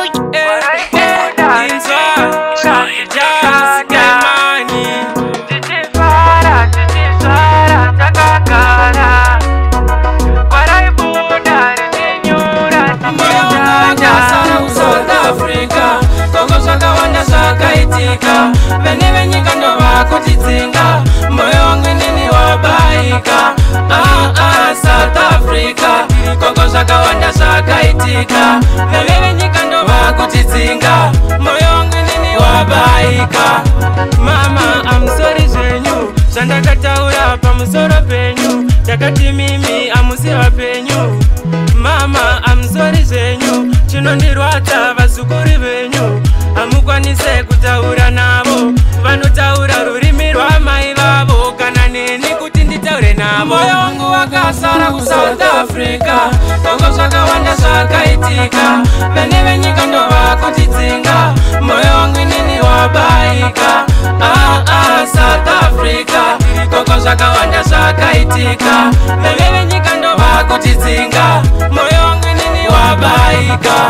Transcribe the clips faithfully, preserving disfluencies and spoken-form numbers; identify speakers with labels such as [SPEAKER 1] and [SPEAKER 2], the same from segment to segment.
[SPEAKER 1] Vene venyika ndo vakutidzinga, moyo wangu nini wabaika. Ah ah South Africa, koko zvakawanda zvakaitika. Vene venyika ndo vakutidzinga, moyo wangu nini wabaika. Mama I'm sorry zvenyu, zvandakataura pamusoro penyu, takati mimi amusi vapenyu. Mama I'm sorry zvenyu, chinondirwadza vazukuru venyu, hamukwanise kutaura navo, vanotaura rurimi rwamai vavo, kana neni kuti nditaure navo. Moyo wangu wakasara ku South Africa, koko zvakawanda zvakaitika. Vene venyika ndo vakutidzinga, moyo wangu nini wabaika. Ah ah South Africa, koko zvakawanda zvakaitika. Vene venyika ndo vakutidzinga, moyo wangu nini wabaika.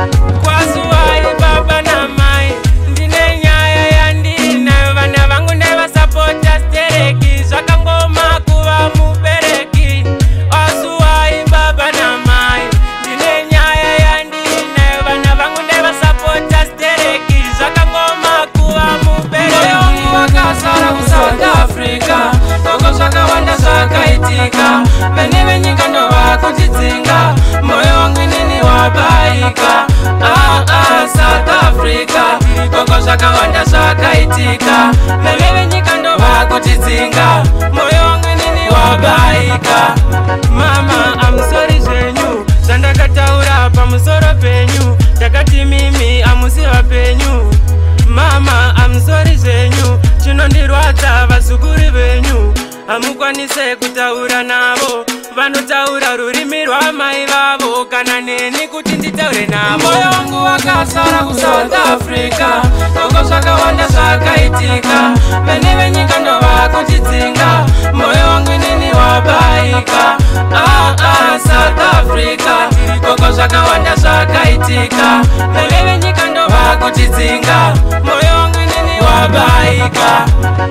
[SPEAKER 1] Kwasuwai baba na mai, ndine nyaya yandinayo, vana vangu ndavasapota stereki, zvakangoma kuva mubereki. Kwasuwai baba na mai, ndine nyaya yandinayo, vana vangu ndavasapota stereki, zvakangoma kuva mubereki. Moyo wangu wakasara ku South Africa, koko zvakawanda zvakaitika. Vene venyika ndo vakutidzinga, moyo wangu nini wabaika. Ah ah South Africa, koko zvakawanda zvakaitika. Vene venyika ndo vakutidzinga, moyo wangu nini wabaika. Mama I'm sorry zvenyu, zvandakataura pamusoro penyu, takati mimi amusi vapenyu. Mama I'm sorry zvenyu, chinondirwadza vazukuru venyu, hamukwanise kutaura navo, vanotaura rurimi rwamai vavo, kana neni kuti nditaure navo. Moyo wangu wakasara ku South Africa, koko zvakawanda zvakaitika. Vene venyika ndo vakutidzinga, moyo wangu nini wabaika. Ah ah South Africa, koko zvakawanda zvakaitika. Vene venyika ndo vakutidzinga, moyo wangu nini wabaika.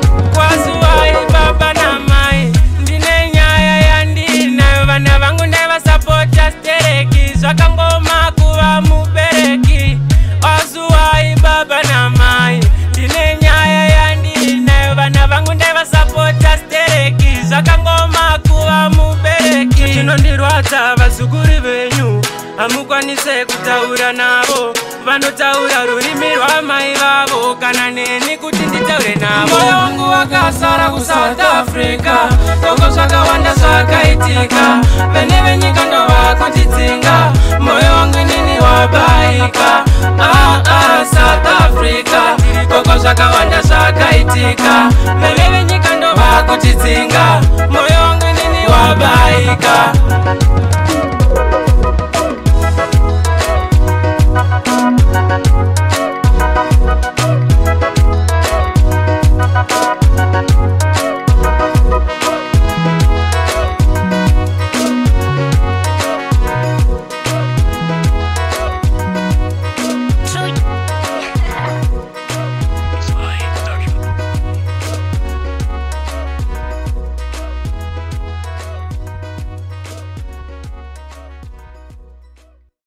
[SPEAKER 1] Kwasuwai baba na mai, ndine nyaya yandinayo, vana vangu ndavasapota stereki, zvakangoma kuva mubereki. Kwasuwai baba na mai, ndine nyaya yandinayo, vana vangu ndavasapota stereki, zvakangoma kuva mubereki. Chinondirwadza vazukuru venyu, hamukwanise kutaura navo, vanotaura rurimi rwamai vavo, kana neni kuti nditaure navo. Moyo wangu wakasara ku South Africa, koko zvakawanda zvakaitika. Vene venyika ndo vakutidzinga, moyo wangu nini wabaika. Ah ah South Africa, koko zvakawanda zvakaitika. Vene venyika ndo vakutidzinga, moyo wangu nini wabaika.